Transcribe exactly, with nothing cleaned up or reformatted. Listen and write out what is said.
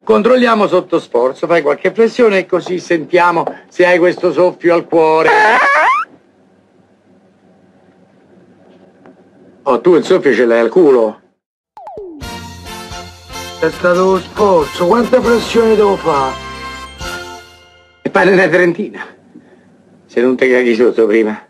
Controlliamo sotto sforzo, fai qualche flessione e così sentiamo se hai questo soffio al cuore. Oh, tu il soffio ce l'hai al culo. È stato uno sforzo, quante flessioni devo fare? E pare una trentina. Se non ti caghi sotto prima.